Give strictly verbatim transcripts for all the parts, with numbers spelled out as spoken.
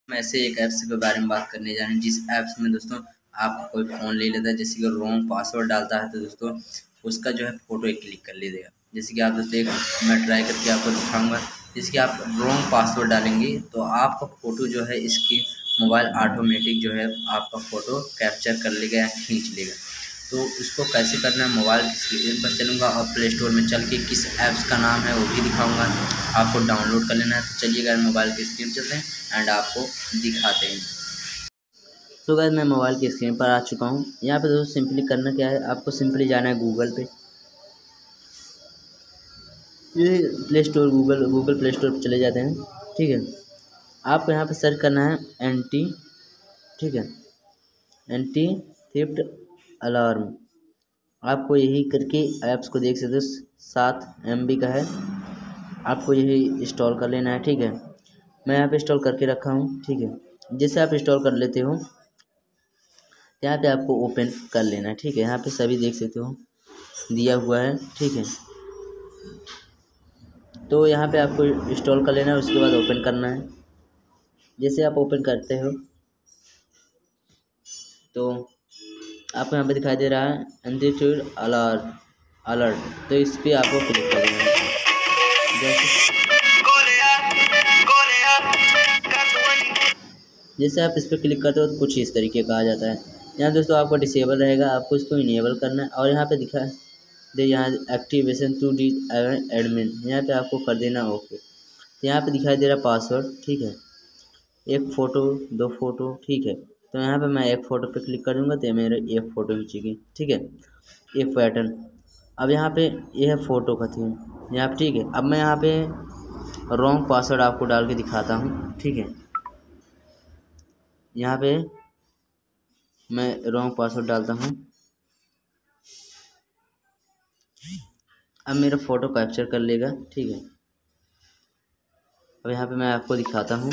हम ऐसे एक ऐप्स के बारे में बात करने जा रहे हैं जिस ऐप्स में दोस्तों आपका कोई फ़ोन ले लेता है, जैसे कि रॉन्ग पासवर्ड डालता है तो दोस्तों उसका जो है फ़ोटो एक क्लिक कर ले देगा। जैसे कि आप दोस्तों एक मैं ट्राई करके आपको दिखाऊंगा। जैसे कि आप रॉन्ग पासवर्ड डालेंगे तो आपका फ़ोटो जो है इसकी मोबाइल ऑटोमेटिक जो है आपका फ़ोटो कैप्चर कर लेगा या खींच लेगा। तो इसको कैसे करना है, मोबाइल की स्क्रीन पर चलूँगा और प्ले स्टोर में चल के किस ऐप्स का नाम है वो भी दिखाऊंगा, आपको डाउनलोड कर लेना है। तो चलिए गाइस मोबाइल की स्क्रीन चलते हैं एंड आपको दिखाते हैं। तो गाइस मैं मोबाइल की स्क्रीन पर आ चुका हूँ। यहाँ पे दोस्तों सिंपली करना क्या है, आपको सिंपली जाना है गूगल पे। ये Play Store Google Google Play Store पर चले जाते हैं, ठीक है। आपको यहाँ पे सर्च करना है एंटी, ठीक है, एंटी थेफ्ट अलार्म। आपको यही करके ऐप्स को देख सकते हो, सात एम बी का है, आपको यही इंस्टॉल कर लेना है, ठीक है। मैं यहाँ पे इंस्टॉल करके रखा हूँ, ठीक है। जैसे आप इंस्टॉल कर लेते हो यहाँ पे आपको ओपन कर लेना है, ठीक है। यहाँ पे सभी देख सकते हो दिया हुआ है, ठीक है। तो यहाँ पे आपको इंस्टॉल कर लेना है, उसके बाद ओपन करना है। जैसे आप ओपन करते हो तो आपको यहाँ पे दिखाई दे रहा है एंटीट्यूड अलर्ट अलर्ट, तो इस पर आपको क्लिक कर देना है। जैसे जैसे आप इस पर क्लिक करते हो तो कुछ इस तरीके का आ जाता है। यहाँ दोस्तों आपको डिसेबल रहेगा, आपको इसको इनेबल करना है और यहाँ पे दिखा दे यहाँ एक्टिवेशन टू डी एडमिन, यहाँ पे आपको कर देना ओके। यहाँ पे दिखाई दे रहा पासवर्ड, ठीक है, एक फ़ोटो दो फोटो, ठीक है। तो यहाँ पे मैं एक फ़ोटो पे क्लिक कर दूँगा तो मेरे एक फ़ोटो खींचेगी, ठीक है, एक पैटर्न। अब यहाँ पे ये है फ़ोटो का थीम यहाँ पे, ठीक है। अब मैं यहाँ पे रॉन्ग पासवर्ड आपको डाल के दिखाता हूँ, ठीक है। यहाँ पे मैं रॉन्ग पासवर्ड डालता हूँ। अब मेरा फ़ोटो कैप्चर कर लेगा, ठीक है। अब यहाँ पे मैं आपको दिखाता हूँ,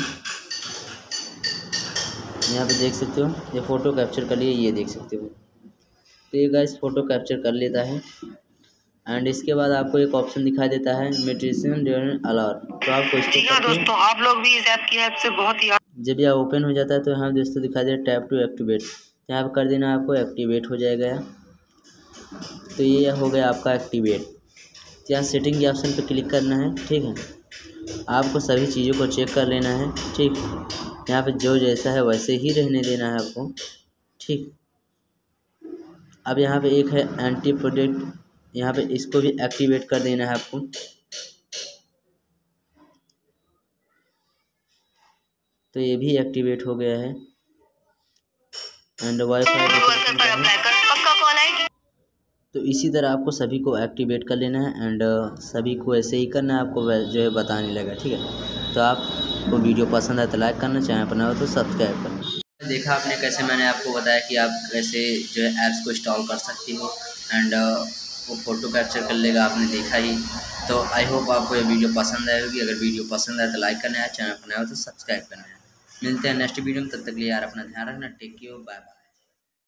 यहाँ पे देख सकते हो ये फ़ोटो कैप्चर कर लिए, ये देख सकते हो। तो ये गाइस फ़ोटो कैप्चर कर लेता है एंड इसके बाद आपको एक ऑप्शन दिखाई देता है मेडिटेशन ड्यूरिंग अलार्म। तो आपको इसको करके दोस्तों आप लोग भी इस ऐप की ऐप से बहुत ही जब यह ओपन हो जाता है तो यहाँ दोस्तों दिखाई दे टैप टू एक्टिवेट, यहाँ पर कर देना, आपको एक्टिवेट हो जाएगा। तो ये हो गया आपका एक्टिवेट। तो यहाँ सेटिंग के ऑप्शन पर क्लिक करना है, ठीक है। आपको सभी चीज़ों को चेक कर लेना है, ठीक। यहाँ पे जो जैसा है वैसे ही रहने देना है आपको, ठीक। अब यहाँ पे एक है एंटी प्रोटेक्ट, यहाँ पे इसको भी एक्टिवेट कर देना है आपको। तो ये भी एक्टिवेट हो गया है एंड वाईफाई। तो इसी तरह आपको सभी को एक्टिवेट कर लेना है एंड सभी को ऐसे ही करना है, आपको जो है बताने लगा, ठीक है। तो आपको वीडियो पसंद आए तो लाइक करना, चैनल पर नया हो तो सब्सक्राइब करना। देखा आपने कैसे मैंने आपको बताया कि आप कैसे जो है ऐप्स को इंस्टॉल कर सकती हो एंड वो फ़ोटो कैप्चर कर लेगा, आपने देखा ही। तो आई होप आपको ये वीडियो पसंद आई होगी। अगर वीडियो पसंद आए तो लाइक करना है, चैनल पर नया हो तो सब्सक्राइब करना है। मिलते हैं नेक्स्ट वीडियो में, तब तक के लिए यार अपना ध्यान रखना, टेक केयर, बाय बाय।